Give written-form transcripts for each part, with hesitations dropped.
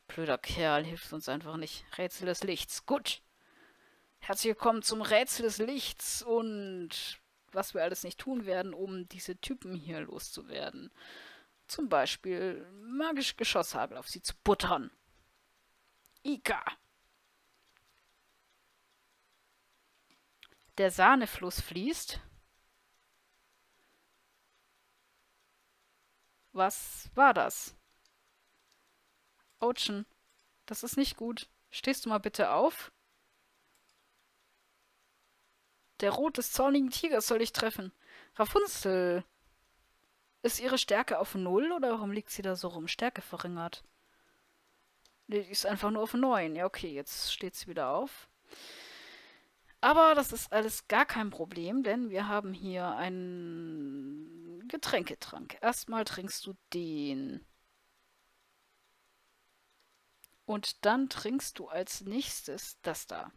Blöder Kerl, hilft uns einfach nicht. Rätsel des Lichts. Gut. Herzlich willkommen zum Rätsel des Lichts und was wir alles nicht tun werden, um diese Typen hier loszuwerden. Zum Beispiel magische Geschosshagel auf sie zu buttern. Ika. Der Sahnefluss fließt. Was war das? Autschen, das ist nicht gut. Stehst du mal bitte auf? Der Rot des zornigen Tigers soll dich treffen. Rapunzel. Ist ihre Stärke auf 0 oder warum liegt sie da so rum? Stärke verringert. Die ist einfach nur auf 9. Ja, okay, jetzt steht sie wieder auf. Aber das ist alles gar kein Problem, denn wir haben hier einen Getränketrank. Erstmal trinkst du den. Und dann trinkst du als nächstes das da.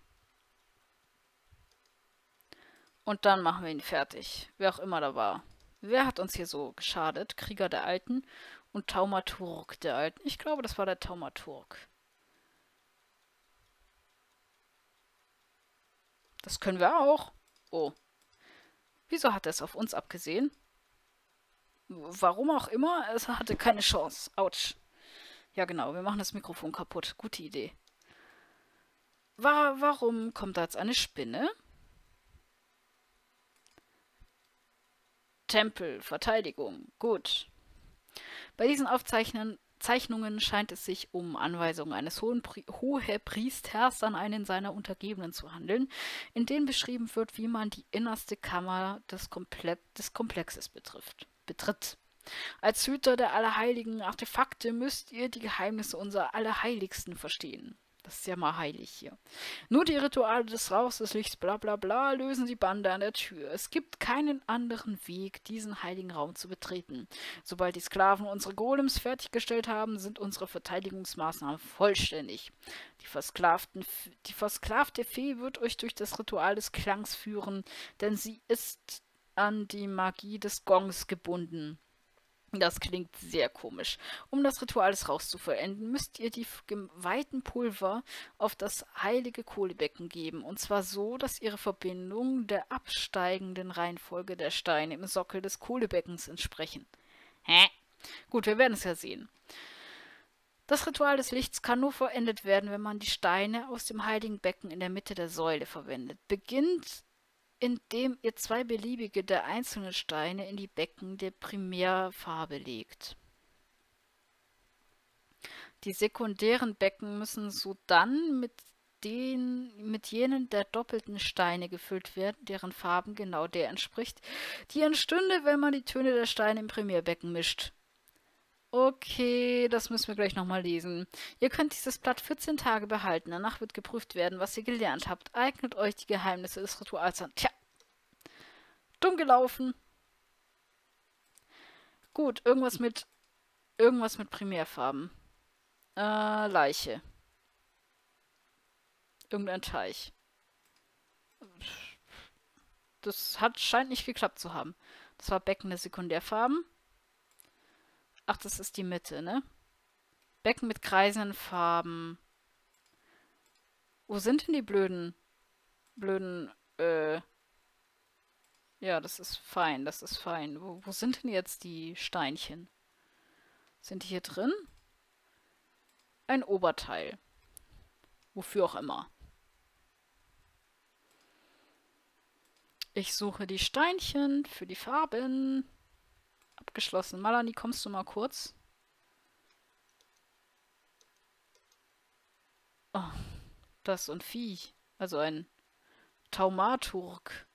Und dann machen wir ihn fertig. Wer auch immer da war. Wer hat uns hier so geschadet? Krieger der Alten und Taumaturg der Alten. Ich glaube, das war der Taumaturg. Das können wir auch. Oh. Wieso hat er es auf uns abgesehen? Warum auch immer, es hatte keine Chance. Autsch. Ja genau, wir machen das Mikrofon kaputt. Gute Idee. Warum kommt da jetzt eine Spinne? Tempel, Verteidigung. Gut. Bei diesen Zeichnungen scheint es sich um Anweisungen eines Hohepriesters an einen seiner Untergebenen zu handeln, in denen beschrieben wird, wie man die innerste Kammer des Komplexes betritt. Als Hüter der allerheiligen Artefakte müsst ihr die Geheimnisse unserer Allerheiligsten verstehen. Das ist ja mal heilig hier. Nur die Rituale des Rauchs, des Lichts, bla bla bla, lösen die Bande an der Tür. Es gibt keinen anderen Weg, diesen heiligen Raum zu betreten. Sobald die Sklaven unsere Golems fertiggestellt haben, sind unsere Verteidigungsmaßnahmen vollständig. Die versklavte Fee wird euch durch das Ritual des Klangs führen, denn sie ist an die Magie des Gongs gebunden. Das klingt sehr komisch. Um das Ritual des Rauchs zu vollenden, müsst ihr die geweihten Pulver auf das heilige Kohlebecken geben. Und zwar so, dass ihre Verbindung der absteigenden Reihenfolge der Steine im Sockel des Kohlebeckens entsprechen. Hä? Gut, wir werden es ja sehen. Das Ritual des Lichts kann nur vollendet werden, wenn man die Steine aus dem heiligen Becken in der Mitte der Säule verwendet. Beginnt indem ihr 2 beliebige der einzelnen Steine in die Becken der Primärfarbe legt. Die sekundären Becken müssen sodann mit jenen der doppelten Steine gefüllt werden, deren Farben genau der entspricht, die entstünde, wenn man die Töne der Steine im Primärbecken mischt. Okay, das müssen wir gleich nochmal lesen. Ihr könnt dieses Blatt 14 Tage behalten. Danach wird geprüft werden, was ihr gelernt habt. Eignet euch die Geheimnisse des Rituals an. Tja, dumm gelaufen. Gut, irgendwas mit Primärfarben. Leiche. Irgendein Teich. Das scheint nicht geklappt zu haben. Das war Becken der Sekundärfarben. Ach, das ist die Mitte, ne? Becken mit kreisenden Farben. Wo sind denn die blöden, ja, das ist fein, das ist fein. Wo sind denn jetzt die Steinchen? Sind die hier drin? Ein Oberteil. Wofür auch immer. Ich suche die Steinchen für die Farben. Abgeschlossen. Malani, kommst du mal kurz? Oh, das ist so ein Vieh. Also ein Taumaturg.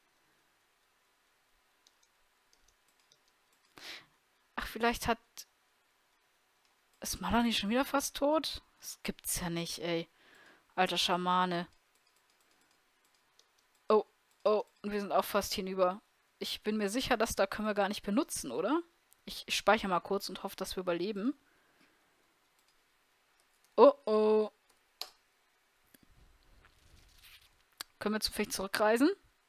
Ach, vielleicht ist Malani schon wieder fast tot? Das gibt's ja nicht, ey. Alter Schamane. Oh, oh, wir sind auch fast hinüber. Ich bin mir sicher, das da können wir gar nicht benutzen, oder? Ich speichere mal kurz und hoffe, dass wir überleben. Oh, oh. Können wir zufällig zurückreisen?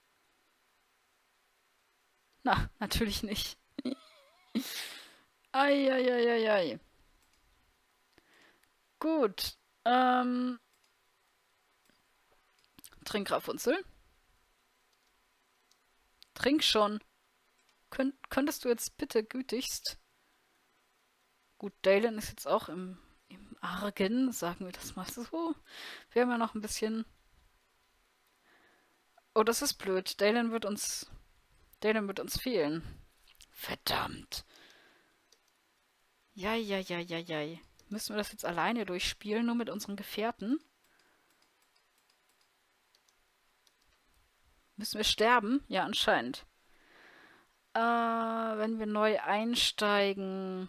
Na, natürlich nicht. Eieieiei. Gut. Trink, Rapunzel. Trink schon. Könntest du jetzt bitte gütigst... Gut, Dalen ist jetzt auch im Argen, sagen wir das mal so. Wir haben ja noch ein bisschen... Oh, das ist blöd. Dalen wird uns fehlen. Verdammt. Jai. Müssen wir das jetzt alleine durchspielen, nur mit unseren Gefährten? Müssen wir sterben? Ja, anscheinend. Wenn wir neu einsteigen...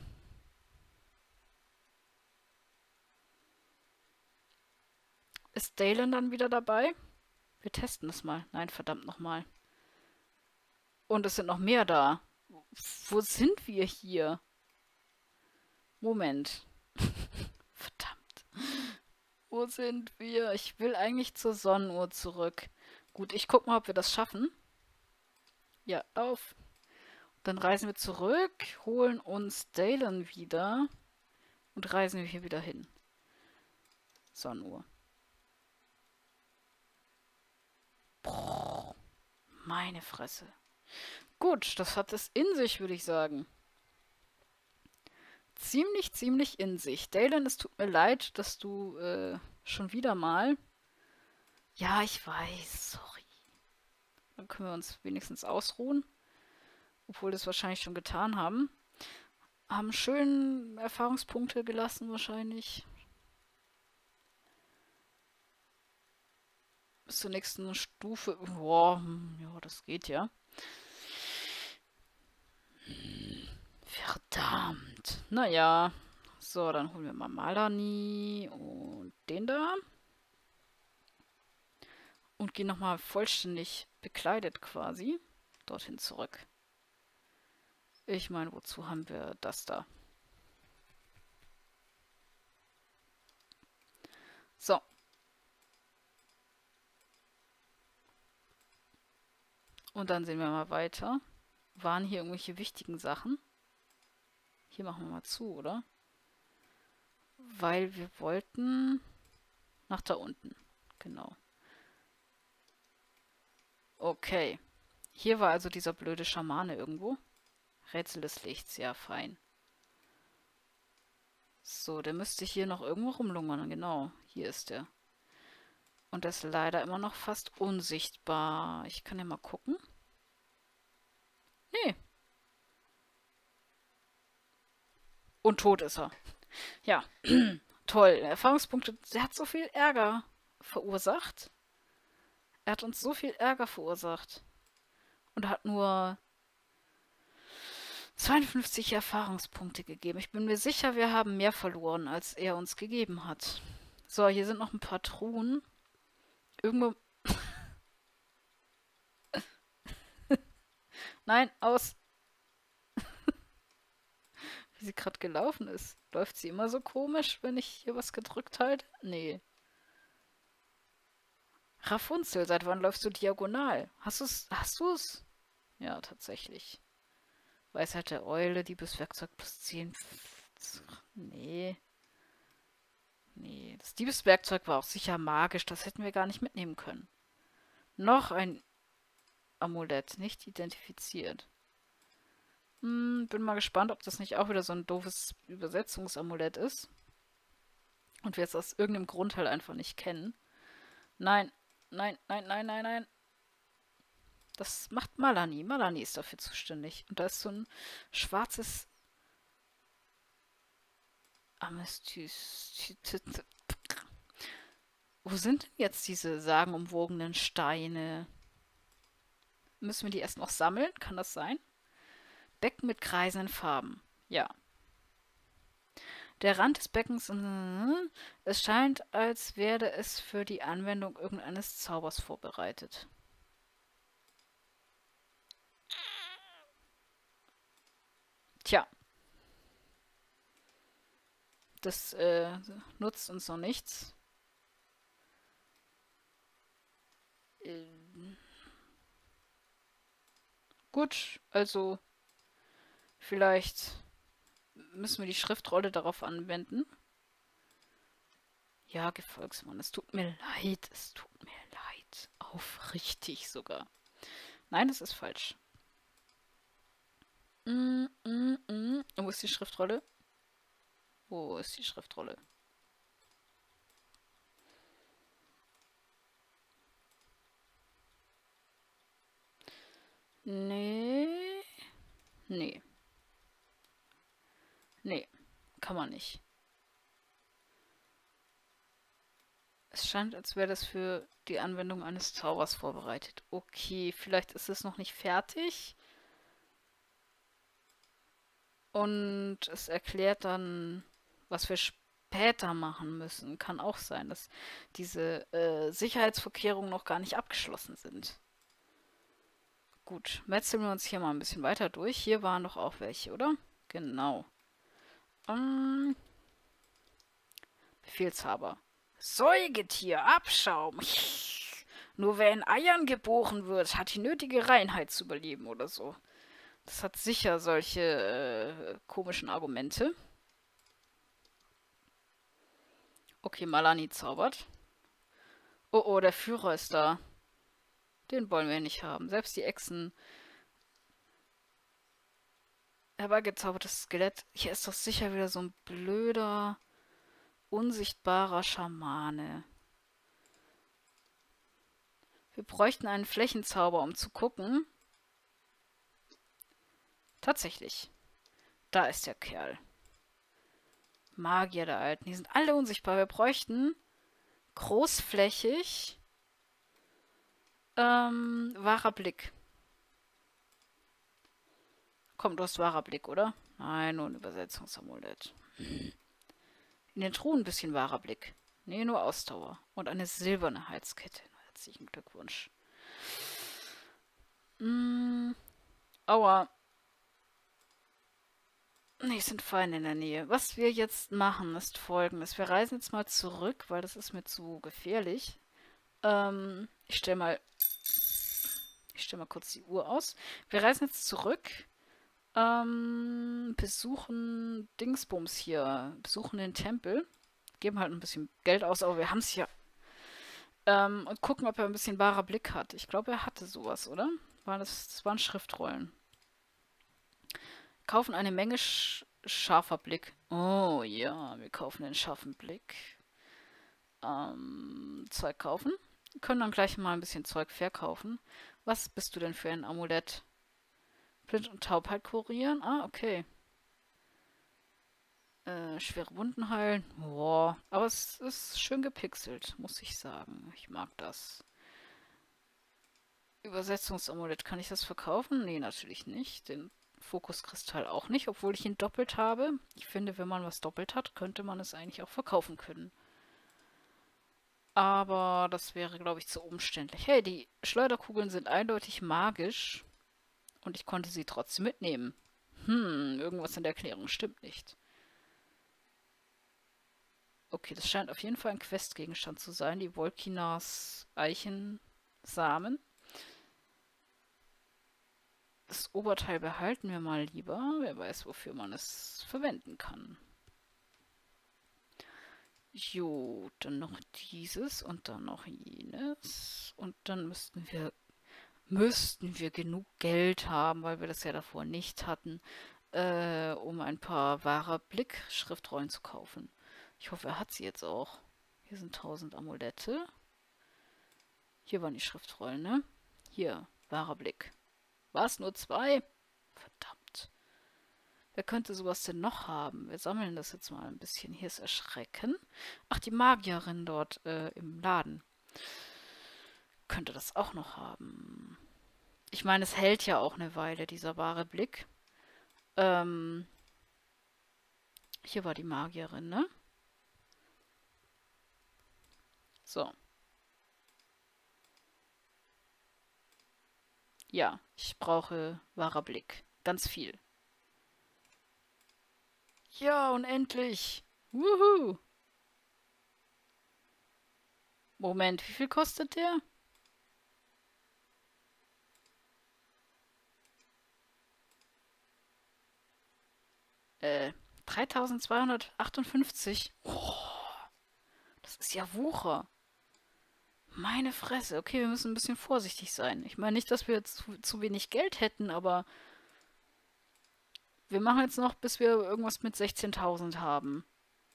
Ist Dalen dann wieder dabei? Wir testen es mal. Nein, verdammt nochmal. Und es sind noch mehr da. Wo sind wir hier? Moment. Verdammt. Wo sind wir? Ich will eigentlich zur Sonnenuhr zurück. Gut, ich guck mal, ob wir das schaffen. Ja, auf. Dann reisen wir zurück, holen uns Dalen wieder und reisen wir hier wieder hin. Sonnenuhr. Boah, meine Fresse. Gut, das hat es in sich, würde ich sagen. Ziemlich in sich. Dalen, es tut mir leid, dass du schon wieder mal... Ja, ich weiß, sorry. Dann können wir uns wenigstens ausruhen. Obwohl wir es wahrscheinlich schon getan haben. Haben schön Erfahrungspunkte gelassen wahrscheinlich. Bis zur nächsten Stufe. Boah, ja, das geht ja. Verdammt. Naja. So, dann holen wir mal Malani und den da. Und gehen nochmal vollständig bekleidet quasi dorthin zurück. Ich meine, wozu haben wir das da? So. Und dann sehen wir mal weiter. Waren hier irgendwelche wichtigen Sachen? Hier machen wir mal zu, oder? Weil wir wollten nach da unten. Genau. Okay. Hier war also dieser blöde Schamane irgendwo. Rätsel des Lichts, ja, fein. So, der müsste hier noch irgendwo rumlungern. Genau, hier ist er. Und er ist leider immer noch fast unsichtbar. Ich kann ja mal gucken. Nee. Und tot ist er. Ja, toll. Erfahrungspunkte. Der hat so viel Ärger verursacht. Er hat uns so viel Ärger verursacht. Und hat nur 52 Erfahrungspunkte gegeben. Ich bin mir sicher, wir haben mehr verloren, als er uns gegeben hat. So, hier sind noch ein paar Truhen. Irgendwo... Nein, aus. Wie sie gerade gelaufen ist. Läuft sie immer so komisch, wenn ich hier was gedrückt halte? Nee. Rapunzel, seit wann läufst du diagonal? Hast du's? Ja, tatsächlich. Weisheit der Eule, Diebeswerkzeug plus 10. Nee. Nee, das Diebeswerkzeug war auch sicher magisch. Das hätten wir gar nicht mitnehmen können. Noch ein Amulett, nicht identifiziert. Bin mal gespannt, ob das nicht auch wieder so ein doofes Übersetzungsamulett ist. Und wir es aus irgendeinem Grund halt einfach nicht kennen. Nein. Das macht Malani. Malani ist dafür zuständig. Und da ist so ein schwarzes Amestys. Wo sind denn jetzt diese sagenumwogenen Steine? Müssen wir die erst noch sammeln? Kann das sein? Becken mit kreisenden Farben. Ja. Der Rand des Beckens... es scheint, als werde es für die Anwendung irgendeines Zaubers vorbereitet. Tja. Das nutzt uns noch nichts. Gut, also vielleicht müssen wir die Schriftrolle darauf anwenden. Ja, Gefolgsmann, es tut mir leid. Es tut mir leid. Aufrichtig sogar. Nein, das ist falsch. Wo ist die Schriftrolle? Wo ist die Schriftrolle? Nee. Nee. Nee. Kann man nicht. Es scheint, als wäre das für die Anwendung eines Zaubers vorbereitet. Okay, vielleicht ist es noch nicht fertig. Und es erklärt dann, was wir später machen müssen. Kann auch sein, dass diese Sicherheitsvorkehrungen noch gar nicht abgeschlossen sind. Gut, metzeln wir uns hier mal ein bisschen weiter durch. Hier waren doch auch welche, oder? Genau. Befehlshaber. Säugetier, Abschaum. Nur wer in Eiern geboren wird, hat die nötige Reinheit zu überleben oder so. Das hat sicher solche komischen Argumente. Okay, Malani zaubert. Oh, oh, der Führer ist da. Den wollen wir nicht haben. Selbst die Echsen. Herbeigezaubertes Skelett. Hier ist doch sicher wieder so ein blöder, unsichtbarer Schamane. Wir bräuchten einen Flächenzauber, um zu gucken. Tatsächlich. Da ist der Kerl. Magier der Alten. Die sind alle unsichtbar. Wir bräuchten großflächig wahrer Blick. Komm, du hast wahrer Blick, oder? Nein, nur ein Übersetzungsamulett. In den Truhen ein bisschen wahrer Blick. Nee, nur Ausdauer. Und eine silberne Halskette. Herzlichen Glückwunsch. Aua. Nee, es sind Feinde in der Nähe. Was wir jetzt machen, ist folgendes. Wir reisen jetzt mal zurück, weil das ist mir zu gefährlich. Ich stelle mal kurz die Uhr aus. Wir reisen jetzt zurück. Besuchen Dingsbums hier. Besuchen den Tempel. Geben halt ein bisschen Geld aus, aber wir haben es ja. Und gucken, ob er ein bisschen wahrer Blick hat. Ich glaube, er hatte sowas, oder? Das waren Schriftrollen. Kaufen eine Menge scharfer Blick. Oh ja, wir kaufen den scharfen Blick. Zeug kaufen. Können dann gleich mal ein bisschen Zeug verkaufen. Was bist du denn für ein Amulett? Blind und Taubheit kurieren? Ah, okay. Schwere Wunden heilen. Boah, aber es ist schön gepixelt, muss ich sagen. Ich mag das. Übersetzungsamulett, kann ich das verkaufen? Nee, natürlich nicht. Den Fokuskristall auch nicht, obwohl ich ihn doppelt habe. Ich finde, wenn man was doppelt hat, könnte man es eigentlich auch verkaufen können. Aber das wäre, glaube ich, zu umständlich. Hey, die Schleuderkugeln sind eindeutig magisch. Und ich konnte sie trotzdem mitnehmen. Irgendwas in der Erklärung stimmt nicht. Okay, das scheint auf jeden Fall ein Questgegenstand zu sein. Die Volkinas Eichensamen. Das Oberteil behalten wir mal lieber. Wer weiß, wofür man es verwenden kann. Jo, dann noch dieses und dann noch jenes. Und dann müssten wir genug Geld haben, weil wir das ja davor nicht hatten, um ein paar wahre Blick-Schriftrollen zu kaufen. Ich hoffe, er hat sie jetzt auch. Hier sind 1000 Amulette. Hier waren die Schriftrollen, ne? Hier, wahrer Blick. War es nur 2? Verdammt. Wer könnte sowas denn noch haben? Wir sammeln das jetzt mal ein bisschen. Hier ist Erschrecken. Ach, die Magierin dort im Laden. Könnte das auch noch haben. Ich meine, es hält ja auch eine Weile, dieser wahre Blick. Hier war die Magierin, ne? So. Ja, ich brauche wahrer Blick. Ganz viel. Ja, unendlich. Wuhu. Moment, wie viel kostet der? 3258. Oh, Das ist ja Wucher. Meine Fresse. Okay, wir müssen ein bisschen vorsichtig sein. Ich meine nicht, dass wir jetzt zu wenig Geld hätten, aber wir machen jetzt noch, bis wir irgendwas mit 16.000 haben.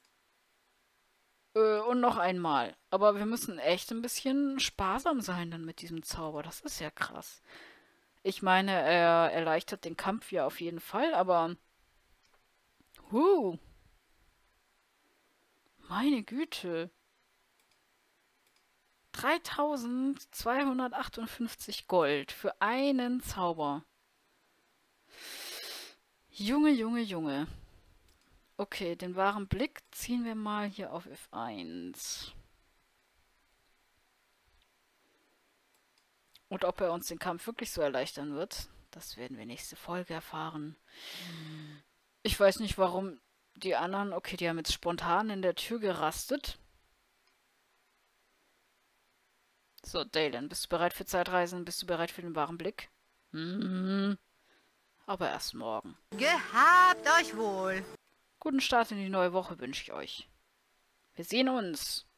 Und noch einmal. Aber wir müssen echt ein bisschen sparsam sein dann mit diesem Zauber. Das ist ja krass. Ich meine, er erleichtert den Kampf ja auf jeden Fall, aber... Meine Güte. 3.258 Gold für einen Zauber. Junge, Junge, Junge. Okay, den wahren Blick ziehen wir mal hier auf F1. Und ob er uns den Kampf wirklich so erleichtern wird, das werden wir nächste Folge erfahren. Ich weiß nicht, warum die anderen... Okay, die haben jetzt spontan in der Tür gerastet. So, Dalen, bist du bereit für Zeitreisen? Bist du bereit für den wahren Blick? Aber erst morgen. Gehabt euch wohl. Guten Start in die neue Woche wünsche ich euch. Wir sehen uns.